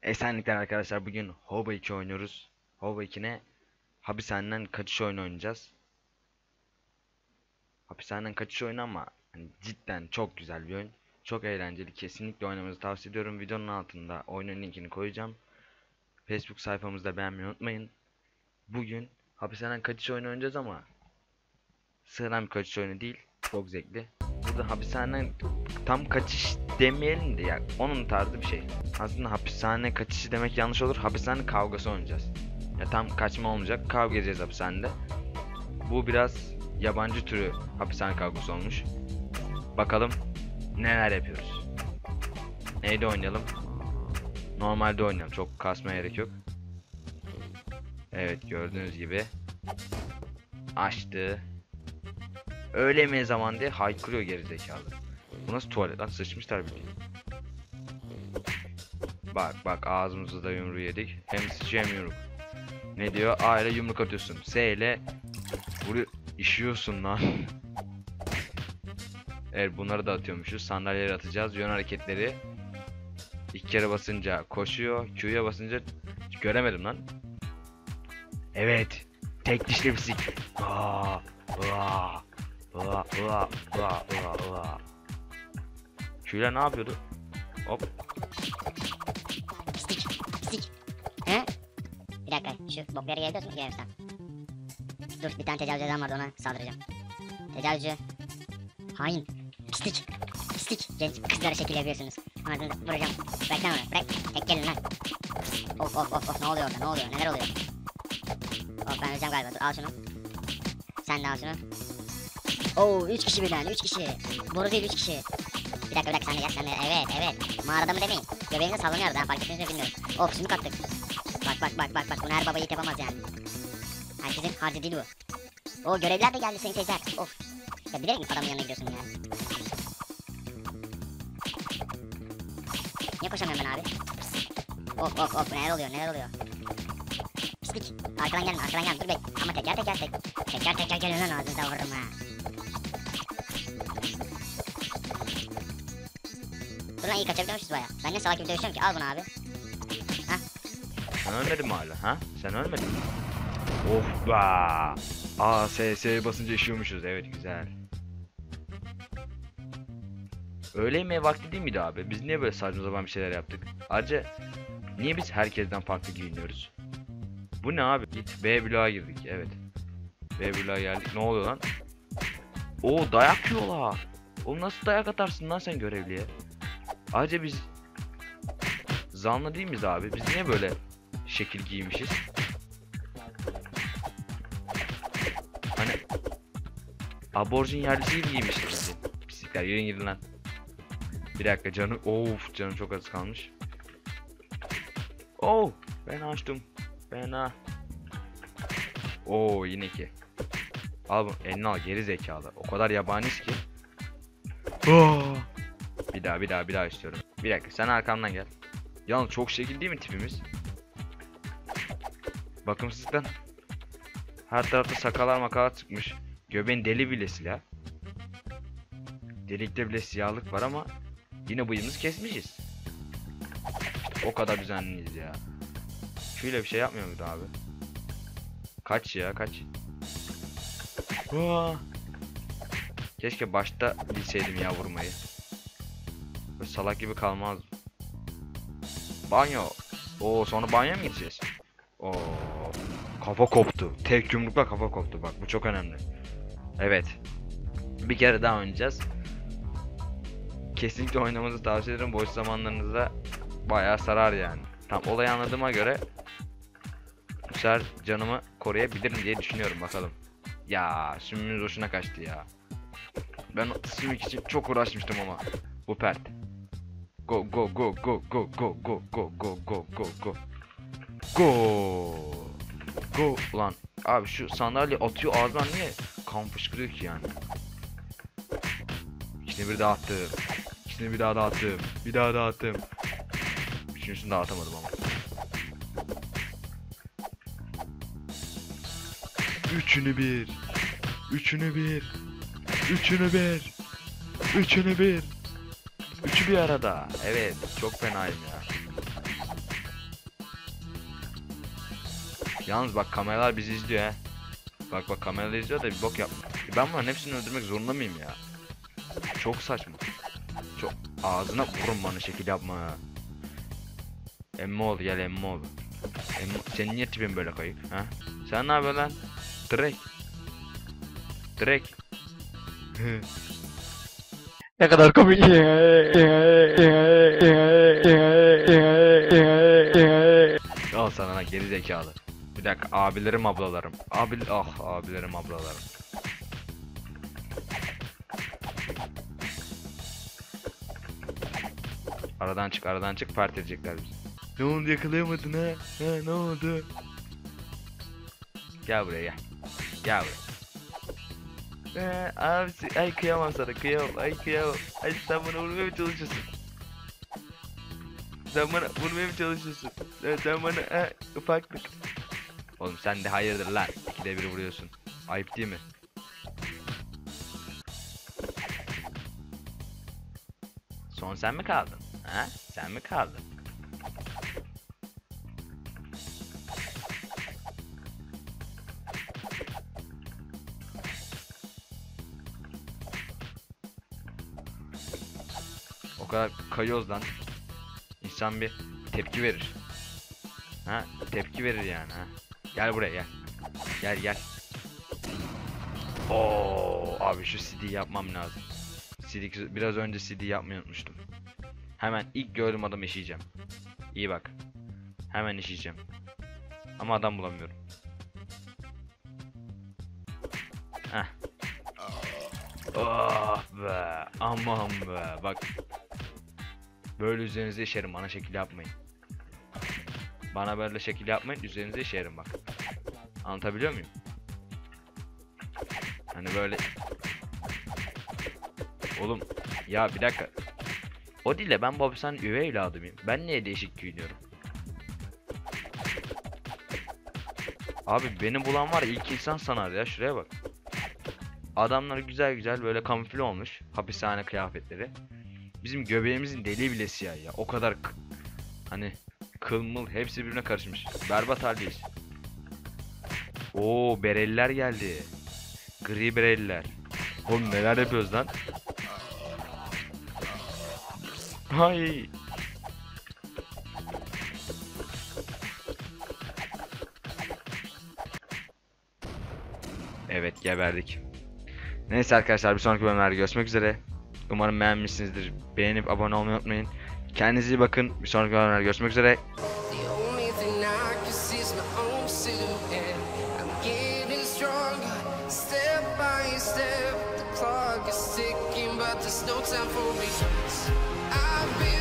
Esenlikler arkadaşlar, bugün Hoba 2 oynuyoruz. Hoba 2 ne? Hapishaneden kaçış oyunu oynayacağız. Hapishaneden kaçış oyunu ama hani cidden çok güzel bir oyun. Çok eğlenceli, kesinlikle oynamanızı tavsiye ediyorum. Videonun altında oyunun linkini koyacağım. Facebook sayfamızda beğenmeyi unutmayın. Bugün hapishaneden kaçış oyunu oynayacağız ama sıradan bir kaçış oyunu değil. Çok zevkli. Burada hapishaneden tam kaçış demeyelim de ya, onun tarzı bir şey. Aslında hapishane kaçışı demek yanlış olur. Hapishane kavgası oynayacağız. Ya tam kaçma olmayacak. Kavga edeceğiz hapishanede. Bu biraz yabancı türü hapishane kavgası olmuş. Bakalım neler yapıyoruz. Neyde oynayalım? Normalde oynayalım. Çok kasmaya gerek yok. Evet, gördüğünüz gibi açtı. Öğle yemeği zaman diye haykırıyor gerizekalı. Bu nasıl tuvalet lan? Sıçmışlar bildiğin. Bak bak, ağzımızda da yumruğu yedik. Hem sıçı hem yumruk. Ne diyor? A ile yumruk atıyorsun. S ile vuruyor. İşiyorsun lan. Evet, bunları da atıyormuşuz. Sandalyeleri atacağız. Yön hareketleri. İki kere basınca koşuyor. Q'ya basınca göremedim lan. Evet. Tek dişli bisik. Aa, aa, aa, aa, aa, aa. Q'ya ne yapıyordu? Hop. Pislik, pislik. He? Bir dakika, şu bokları gelebiliyorsun mu? Gelirsen. Dur, bir tane tecavüz eden vardı, ona saldıracağım. Tecavüzcü. Hain. Pislik. Pislik. Genç kızlara şekil yapıyorsunuz. Anladın, vuracağım. Bırak lan onu, bırak. Tek gelin lan. Of of of of, ne oluyor orada, ne oluyor, neler oluyor? Of, ben öleceğim galiba, dur al şunu. Sen de al şunu. Oo, 3 kişi birden, 3 kişi. Boru değil, 3 kişi. Bir dakika, sen de gel, sen de. Evet, evet. Mağarada mı demeyin. Göbeğimde sallanıyor, ben fark ettiniz mi bilmiyorum. Of, sümük attık. Bak bak bak bak bak, bunu her baba yiğit yapamaz yani. Herkesin harcı değil bu. O görevler de geldi, seni teyzeler. Of. Ya bilerek mi adamın yanına gidiyorsun ya? Niye koşamıyorum ben abi? Of of of, neler oluyor, neler oluyor? Pislik. Arkadan gelme, arkadan gelme, dur bek. Ama teker teker tek. Teker teker gelin lan, ağzınıza vururum ha. Dur lan, iyi kaçabiliyormuşuz baya. Ben ne salak gibi dövüşüyorum ki, al bunu abi. Hah. Sen ölmedin mi hala? Ha? Sen ölmedin mi? Of be. Aa, S basınca işiyormuşuz. Evet, güzel. Öğle yemeği vakti değil miydi abi? Biz niye böyle saçma sapan bir şeyler yaptık? Ayrıca niye biz herkesten farklı giyiniyoruz? Bu ne abi? Git B bloğa girdik. Evet. B bloğa geldik. Ne oluyor lan? Oo, dayak yiyorlar. Oğlum, nasıl dayak atarsın lan sen görevliye? Ayrıca biz zanlı değil miyiz abi? Biz niye böyle şekil giymişiz? Hani aborjin yerlisi gibi giymişiz biz. Pislikler, yürüyün gidin lan. Bir dakika, canım. Of, canım çok az kalmış. Oh, ben açtım. Fena. Oo, yine ki. Al bunu, eline al geri zekalı. O kadar yabaniyiz ki. Oh. Bir daha istiyorum. Bir dakika, sen arkamdan gel. Yalnız çok şekil değil mi tipimiz? Bakımsızlıktan her tarafta sakallar makalar çıkmış. Göbeğin deli bile silah. Delikte bile siyahlık var ama yine bıyığımızı kesmişiz. O kadar düzenliyiz ya. Şöyle bir şey yapmıyor muydu abi? Kaç ya, kaç. Aa! Keşke başta bilseydim ya vurmayı. Böyle salak gibi kalmaz. Banyo. Oo, sonra banyoya mı gideceğiz? Oo. Kafa koptu. Tek yumrukla kafa koptu, bak bu çok önemli. Evet. Bir kere daha oynayacağız. Kesinlikle oynamanızı tavsiye ederim. Boş zamanlarınızda bayağı sarar yani. Tam olayı anladığıma göre bu sefer canımı koruyabilirim diye düşünüyorum, bakalım. Ya sümüğümüz hoşuna kaçtı ya. Ben sümük için çok uğraşmıştım ama. Bu pert. Go go go go go go go go go go go go. Go. Go lan. Abi şu sandalye atıyor ağzından, niye kan fışkırıyor ki yani? İkisini bir daha attım. İkisini bir daha dağıttım. Bir daha dağıttım. Üçüncüsünü dağıtamadım ama. Üçünü bir. Üçünü bir. Üçünü bir. Üçünü bir. Üçü bir arada. Evet, çok fenayım ya. Yalnız bak kameralar bizi izliyor he. Bak kameralar izliyor da bir bok yapma. Ben bunların hepsini öldürmek zorunda mıyım ya? Çok saçma. Çok ağzına vurun bana şekil yapma ya. Emmoğlu gel Emmoğlu. Senin niye tipin böyle kayık ha? Sen ne yapıyorsun lan? Direkt. Ne kadar komik. Al sana lan geri zekalı. Bir dakika abilerim ablalarım. Abilerim ablalarım. Aradan çık part edecekler bizi. Ne oldu yakalayamadın ha? Ne oldu? Gel buraya gel. Gel buraya. Abisi ay kıyamam sana kıyamam ay sen bana vurmaya mı çalışıyorsun? Sen bana ufaklık. Oğlum sen de hayırdır lan 2'de 1 vuruyorsun. Ayıp değil mi? Son sen mi kaldın? Ha? Sen mi kaldın? O kadar kayıyoruz lan. İnsan bir tepki verir. Ha? Tepki verir yani ha. Gel buraya gel. Gel. Oo abi şu CD yapmam lazım. Biraz önce CD yapmayı unutmuştum. Hemen ilk gördüğüm adamı işeyeceğim. İyi bak. Hemen işeyeceğim. Ama adam bulamıyorum. Heh. Oh be. Aman be. Bak. Böyle üzerinize işerim. Bana şekil yapmayın. Bana böyle şekil yapmayın. Üzerinize işerim bak. Anlatabiliyor muyum? Hani böyle. Oğlum. Ya bir dakika. O değil de ben bu hapishanenin üvey evladıyım. Ben niye değişik giyiniyorum? Abi beni bulan var ya ilk insan sanar ya şuraya bak. Adamlar güzel böyle kamufle olmuş hapishane kıyafetleri. Bizim göbeğimizin deliği bile siyah ya. O kadar hani kılmıl hepsi birbirine karışmış. Berbat haldeyiz. Oo bereliler geldi. Gri bereliler. Oğlum neler yapıyoruz lan? Hay. Evet geberdik. Neyse arkadaşlar bir sonraki bölümlerde görüşmek üzere. Umarım beğenmişsinizdir. Beğenip abone olmayı unutmayın. Kendinize iyi bakın. Bir sonraki bölümlerde görüşmek üzere. There's no time for me. I've been